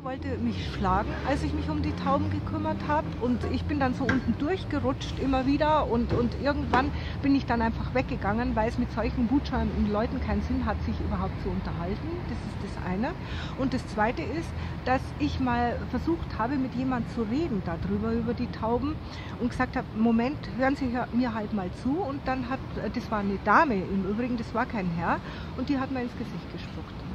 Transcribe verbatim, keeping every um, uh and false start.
wollte mich schlagen, als ich mich um die Tauben gekümmert habe. Und ich bin dann so unten durchgerutscht immer wieder. Und, und irgendwann bin ich dann einfach weggegangen, weil es mit solchen wutscheuenden Leuten keinen Sinn hat, sich überhaupt zu unterhalten. Das ist das eine. Und das zweite ist, dass ich mal versucht habe, mit jemandem zu reden darüber, über die Tauben. Und gesagt habe, Moment, hören Sie mir halt mal zu. Und dann hat, das war eine Dame im Übrigen, das war kein Herr. Und die hat mir ins Gesicht gespuckt.